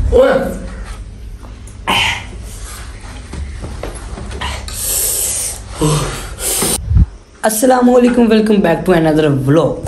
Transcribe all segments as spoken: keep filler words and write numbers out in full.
अस्सलाम वालेकुम, welcome back to another vlog.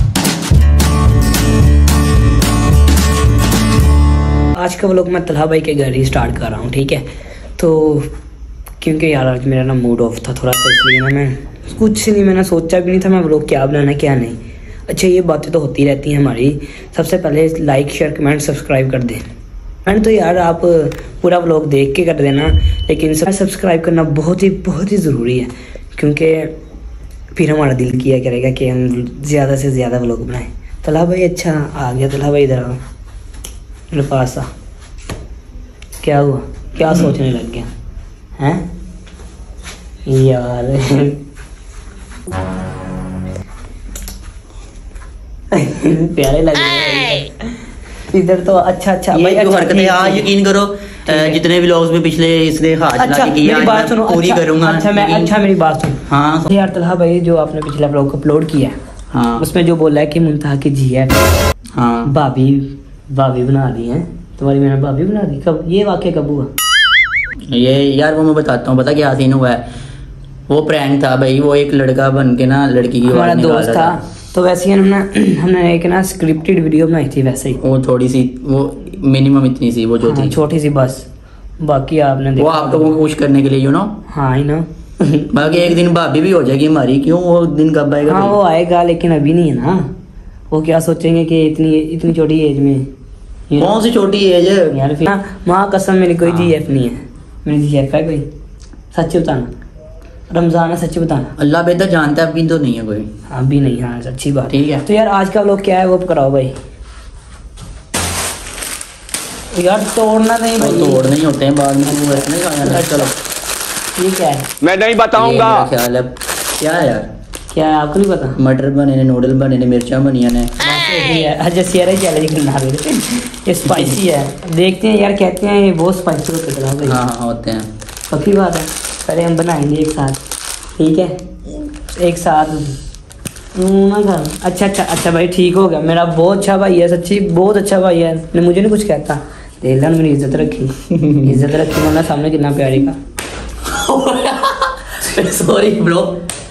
आज का व्लॉग मैं तलहा भाई के घर ही स्टार्ट कर रहा हूँ, ठीक है। तो क्योंकि यार आज मेरा ना मूड ऑफ था थोड़ा सा, इसलिए ना मैं कुछ नहीं, मैंने सोचा भी नहीं था मैं व्लॉग क्या बनाना क्या नहीं। अच्छा, ये बातें तो होती रहती हैं हमारी। सबसे पहले लाइक शेयर कमेंट सब्सक्राइब कर दें। एंड तो यार आप पूरा व्लॉग देख के कर देना, लेकिन सब्सक्राइब करना बहुत ही बहुत ही ज़रूरी है, क्योंकि फिर हमारा दिल किया करेगा कि हम ज़्यादा से ज़्यादा व्लॉग बनाएं। तलहा भाई अच्छा आ गया। तलहा भाई इधर आओ, मेरे पास आ। क्या हुआ, क्या सोचने लग गया हैं यार? प्यारे लग रहे इधर तो। अच्छा अच्छा भाई, जो हरकतें हाँ यकीन करो जितने व्लॉग्स में पिछले इसने हाथ अच्छा, की मेरी बात सुनो, पूरी अच्छा, करूंगा। अच्छा मैं अच्छा मेरी बात सुन। हाँ यार तलहा भाई, जो आपने पिछला व्लॉग अपलोड किया है, हाँ उसमें जो बोला है कि मुंतहा की जी है, हाँ भाभी भाभी बना दी है तुम्हारी, मैंने भाभी बना दी। कब ये वाकया कब हुआ? ये यार वो मैं बताता हूँ, पता क्या सीन हुआ है। वो प्रैंक था भाई, वो एक लड़का बन के ना लड़की की हमारा दोस्त था, तो वैसे ही हमने हमने एक ना स्क्रिप्टेड वीडियो बनाई थी। वैसे ही वो थोड़ी सी, वो मिनिमम इतनी सी वो जो हाँ, थी छोटी सी बस। बाकी आपने वो देखा आपको वो खुश करने के लिए, यू नो। हाँ ही ना। बाकी एक दिन भाभी भी हो जाएगी हमारी। क्यों, वो दिन कब आएगा? हाँ वो आएगा, लेकिन अभी नहीं है ना। वो क्या सोचेंगे कि इतनी इतनी छोटी एज में। कौन सी छोटी एज है यार? फिर माँ कसम मेरी कोई जी एफ नहीं है। मेरी जी एफ है कोई? सच बताना, रमजान है, सच बताना। अल्लाह बेहतर जानता है, अभी तो नहीं है कोई। अभी नहीं। हाँ अच्छी बात, ठीक है। तो यार आज का व्लॉग क्या है वो कराओ भाई। यार तोड़ना नहीं भाई, तोड़ नहीं होते हैं बाद में, वो ऐसे नहीं खाना। चलो ठीक है, मैं नहीं बताऊंगा। ख्याल है क्या है यार? क्या है आपको नहीं पता? मटर बने ने, नूडल बने ने, मिर्चा बनिया ने। अच्छा सियारा चैलेंज करना है, ये स्पाइसी है। देखते हैं यार, कहते हैं ये बहुत स्पाइसी होते हैं भाई। हाँ हाँ होते हैं, पक्की बात है। पहले हम बनाएंगे एक साथ, ठीक है? एक साथ ना कर। अच्छा अच्छा अच्छा भाई, ठीक हो गया। मेरा बहुत अच्छा भाई है, सच्ची बहुत अच्छा भाई है। ने मुझे नहीं कुछ कहता। देख ला मेरी इज्जत रखी, इज्जत रखी मैंने सामने, कितना प्यारी का। Sorry bro.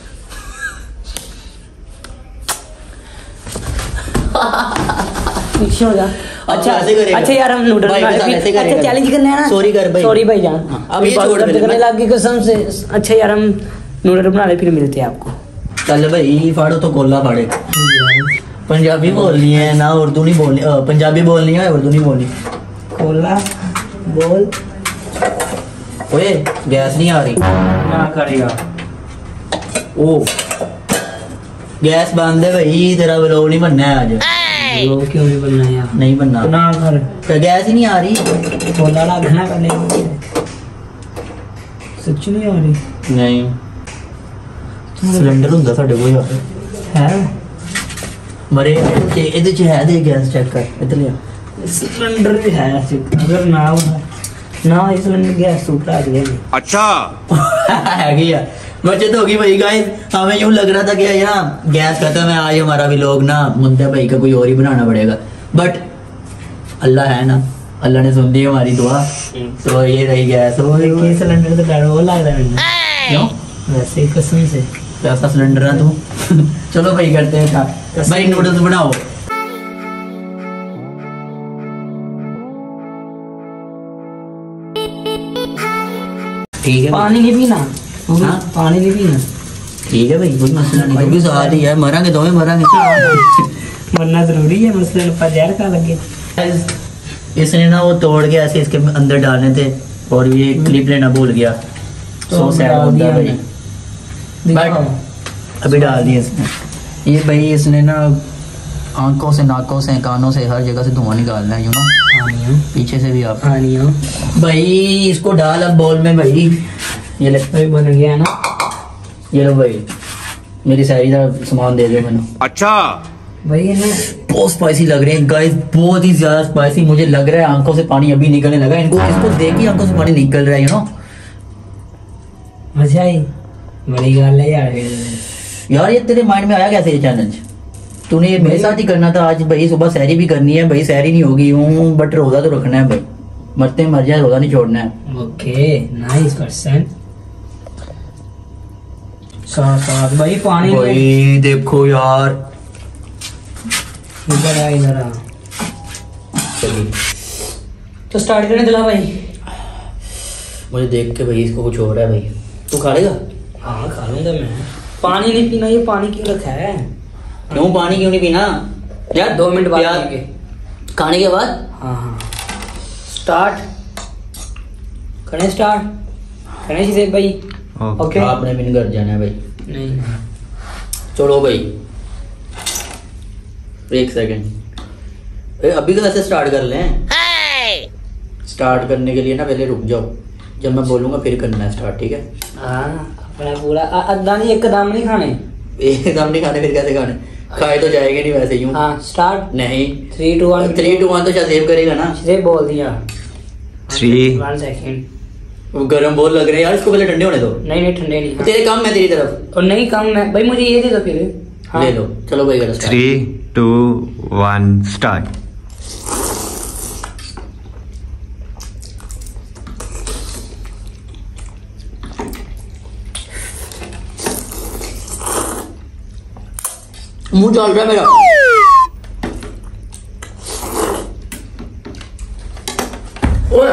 पीछे हो जा। अच्छा अच्छा यार, हम नूडल अच्छा चैलेंज करना है ना। सॉरी कर भाई, सॉरी भाई जान। अब ये छोड़ दे, करने लग गई कसम से। अच्छा यार, हम नूडल बना ले, फिर मिलते हैं आपको। चल भाई, फाड़ो तो कोला फाड़े। पंजाबी बोलनी है ना, उर्दू नहीं बोलनी। पंजाबी बोलनी है, उर्दू नहीं बोलनी। कोला बोल। ओए गैस नहीं आ रही ना करेगा। ओ गैस बंद है भाई, तेरा व्लॉग नहीं बनना है आज। वो क्यों नहीं बनना है यार? नहीं बनना तो ना कर, तो गैस ही नहीं आ रही। कोला ला घना करने सच नहीं आ रही। नहीं सिलेंडर ਹੁੰਦਾ ਸਾਡੇ ਕੋਲ ਯਾਰ है मरे कि ਇਹਦੇ ਚ ਹੈ ਦੇ ਗੈਸ ਚੈੱਕ ਕਰ ਇੱਧਰ ਲਿਆ। सिलेंडर भी है अगर ना ना इस सिलेंडर गैस सूख आ गया। अच्छा हैगी है, बचत होगी भाई गाइस। हमें यूं लग रहा था कि यार गैस खत्म है, आज हमारा भी लोग ना मुंडा भाई का कोई और ही बनाना पड़ेगा। बट अल्लाह है ना, अल्लाह ने सुन ली हमारी दुआ, तो ये रही गैस। वो सिलेंडर तो डर वो लग रहा है। क्यों? वैसे ही कसम से पैसा सिलेंडर है तू। चलो भाई करते हैं था भाई, नूडल्स बनाओ। ठीक है, पानी नहीं पीना। हाँ? पानी नहीं पीना। ठीक है भाई, कोई मसला नहीं, क्योंकि साथ ही है, मरांगे दोवें मरांगे। मरना जरूरी है, मसलन पर जहर का लगे। इसने ना वो तोड़ के ऐसे इसके अंदर डालने थे, और ये क्लिप लेना भूल गया। सो सैड होता है भाई, बट अभी डाल दिया इसने। ये भाई इसने ना आंखों से, नाकों से, कानों से, हर जगह से धुआं निकालना है, यू नो। पीछे से भी आप भाई इसको डाल अब बोल में भाई। ये ले भाई, बन गया ना। ये लो भाई, मेरी सारी का सामान दे दो मैंने। अच्छा भाई है ना, बहुत स्पाइसी लग रहे हैं गाइस, बहुत ही ज्यादा स्पाइसी। मुझे लग रहा है आंखों से पानी अभी निकलने लगा। इनको इसको देख ही आंखों से पानी निकल रहा है, यू नो। मजा आई, बड़ी गल है यार। यार ये तेरे माइंड में आया कैसे ये चैलेंज? तूने ये मेरे साथ ही करना था आज भाई। सुबह सैरी भी करनी है भाई, सैरी नहीं होगी हूँ, बट रोजा तो रखना है भाई। मरते मर जाए, रोजा नहीं छोड़ना है। Okay nice person. भाई पानी भाई देखो यार, इधर आ इधर आ। चलिए तो स्टार्ट करने दिला भाई। मुझे देख के भाई इसको कुछ हो रहा है भाई। तू खा लेगा? हाँ खा लूंगा मैं। पानी नहीं पीना, ये पानी क्यों रखा है? क्यों पानी क्यों नहीं पीना यार? दो मिनट बाद यार, खाने के बाद। हाँ हाँ स्टार्ट करें, स्टार्ट करें शिदेब भाई। ओके आपने भी नहीं घर जाना है भाई। नहीं नहीं छोड़ो भाई, एक सेकंड, अभी तो ऐसे स्टार्ट कर लें। स्टार्ट करने के लिए ना पहले रुक जाओ, जब मैं बोलूंगा फिर करना है स्टार्ट, ठीक है? हाँ अपना पूरा अद्धा नहीं, एक कदम नहीं खाने। एक कदम नहीं खाने, फिर कैसे खाने? खाए तो जाएंगे नहीं वैसे यूं। हाँ स्टार्ट। नहीं three two one. Three two one तो शायद सेव करेगा ना। शिदेब बोल दिया। Three one second. वो गर्म बहुत लग रहे हैं यार, इसको पहले ठंडे होने दो। नहीं नहीं ठंडे नहीं। हाँ। तेरे काम मैं तेरी तरफ। और नहीं कम मैं भाई, मुझे ये दे दो फिर। हाँ। ले लो, चलो भाई करो। Three two one start. मुंह जल रहा है मेरा। ओए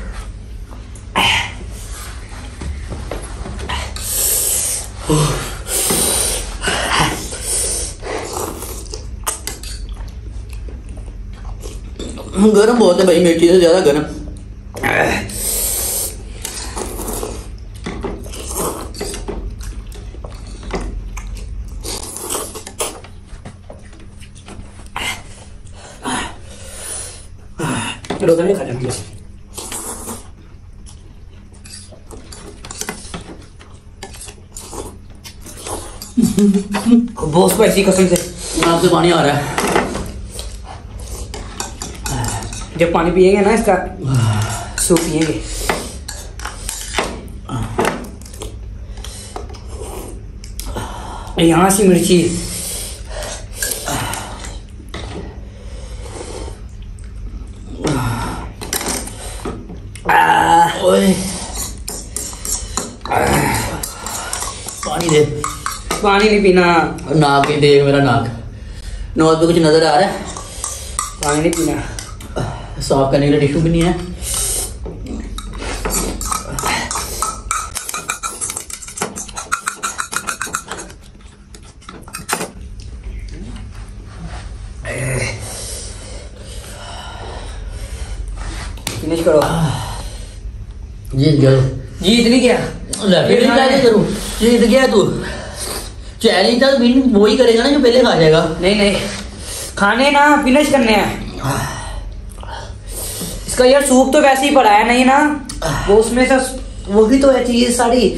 गरम बहुत है भाई, मिर्ची से ज्यादा गरम। रोजा नहीं खाता मैं। बहुत स्पाइसी कसम से। नाक से पानी आ रहा है। जब पानी पिएंगे ना इसका सूप पिएंगे। यहाँ से मिर्ची। ओए पानी दे। पानी नहीं पीना। नाक ही देख मेरा नाक। नोज पे कुछ नजर आ रहा है? पानी नहीं पीना। साफ करने के लिए टिश्यू भी नहीं है। फिनिश करो। जीत गया। जीत नहीं गया। क्या करूं? जीत गया तू। चैलेंज तो विन वो ही करेगा ना जो पहले खा जाएगा। नहीं नहीं खाने ना फिनिश करने हैं। इसका यार सूप तो वैसे ही पड़ा है नहीं ना, वो उसमें से वो भी तो है चीज सारी।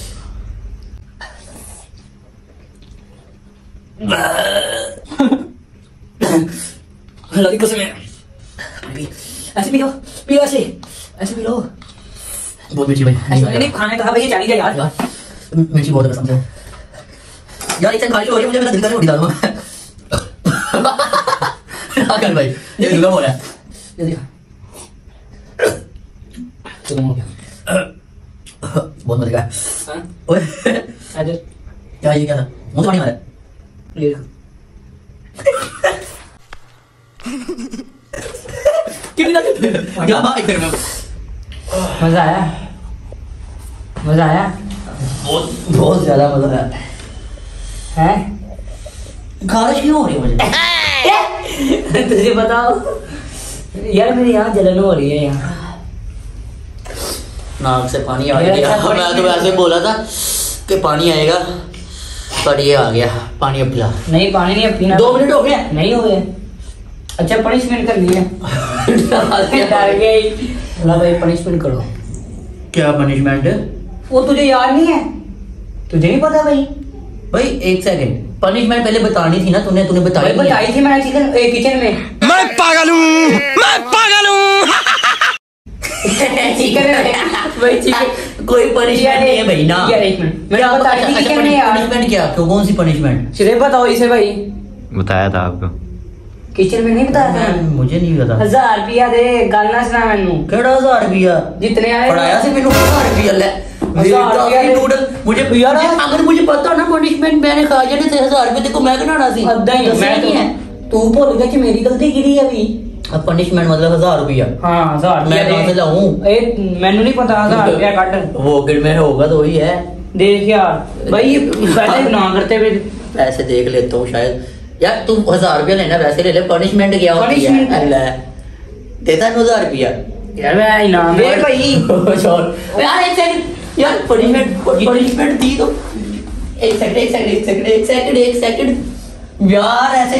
कसम है। ऐसे पी लो, पी लो ऐसे ऐसे पी लो। बहुत मिर्ची भाई। ऐसे नहीं खाने कहा भाई, चालीस यार यार मिर्ची बहुत है कसम से यार। एक खाली हो रही है, मुझे मेरा दिल कर रहा है उड़ी डालूं। ना कर भाई, ये दुर्गा हो रहा है। ये देखा तो हो गया। बहुत मजा आया। हां ओए आज क्या ये क्या था? मुंह से पानी आ रहा है। ये देखो कितना क्या बात कर रहा है? मजा आया, मजा आया, बहुत बहुत ज्यादा मजा आया है। खारिश क्यों हो रही है मुझे? तुझे बताओ यार, मेरी यहाँ जलन हो रही है यहाँ। नाक से पानी आ गया। मैं तो वैसे बोला था कि पानी आएगा, पर ये आ गया। पानी अब पिला। नहीं पानी नहीं अब पीना। दो मिनट हो गए? नहीं हो गए। अच्छा पनिशमेंट करनी है। डर गई। बोला भाई पनिशमेंट करो। क्या पनिशमेंट? वो तुझे याद नहीं है? तुझे नहीं पता भाई? भाई एक सेकंड, पनिशमेंट पहले बतानी थी ना तूने। तूने बताई भाई बताई थी मैंने किचन किचन में। मैं पागल हूँ, मैं पागल हूँ। चिकन में भाई चिकन कोई पनिशमेंट नहीं है भाई ना। यार एक मिनट मैंने बताई थी किचन में यार। पनिशमेंट क्या? क्यों? कौन सी पनिशमेंट? सिर्फ बताओ इसे भाई। बताया था आपको। किचन में नहीं बताया था? मुझे नहीं पता। हजार रुपया दे गल ना सुना मैनू। केड़ा हजार रुपया? जितने आए पढ़ाया से मैंने हजार रुपया ले नूडल मुझे यार अगर मुझे पता ना पनिशमेंट मैंने खा जाने थे हजार रुपए देखो मैं बनाना सी अद्दा ही मैं नहीं है तू भूल गया कि मेरी गलती की है अभी। अब पनिशमेंट मतलब हजार रुपया। हाँ हजार मैं कहां से लाऊं? ए मैंने नहीं पता हजार रुपया काट वो गिर में होगा तो वही है। देख यार भाई पहले ना करते हुए ऐसे देख लेता हूँ शायद यार तू हजार रुपया लेना वैसे ले ले पनिशमेंट क्या होती है देता नौ हजार रुपया यार मैं इनाम है भाई यार एक सेकंड यार पनिशमेंट पनिशमेंट दी तो एक सेकंड एक सेकंड एक सेकंड एक सेकंड एक सेकंड यार ऐसे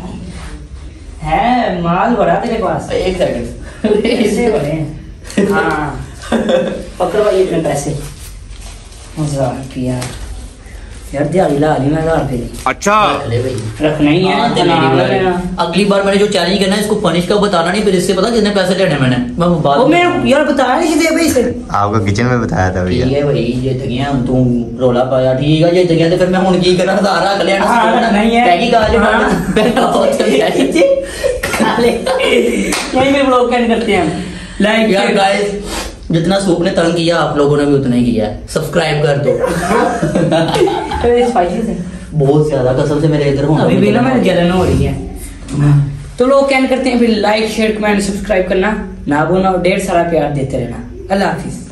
है माल भरा तेरे पास एक सेकंड ऐसे भरे हाँ पकड़ भाई इतने पैसे हजार रुपया यार दिहाड़ी ला ली मैं हजार रुपये की। अच्छा रख ले भाई रखना ही है हाँ, अगली बार मैंने जो चैलेंज करना है इसको पनिश का बताना नहीं फिर इससे पता कितने पैसे लेने मैंने मैं वो मैं यार बताया नहीं दे भाई इसे आपको किचन में बताया था भैया। ठीक है भाई ये जगह हम तू रोला पाया ठीक है ये जगह तो फिर मैं हुन की करा हजार रख लेना नहीं है पैकी का ले यही में ब्लॉग कैन करते हैं हम लाइक यार गाइस जितना सूप ने तंग किया आप लोगों ने भी उतना ही किया है सब्सक्राइब कर दो स्पाइसी से बहुत ज्यादा कसम से मेरे इधर हूं अभी भी ना मेरे जलन हो रही है। तो लोग क्या करते हैं फिर लाइक शेयर कमेंट सब्सक्राइब करना ना भूलना और ढेर सारा प्यार देते रहना। अल्लाह हाफिज।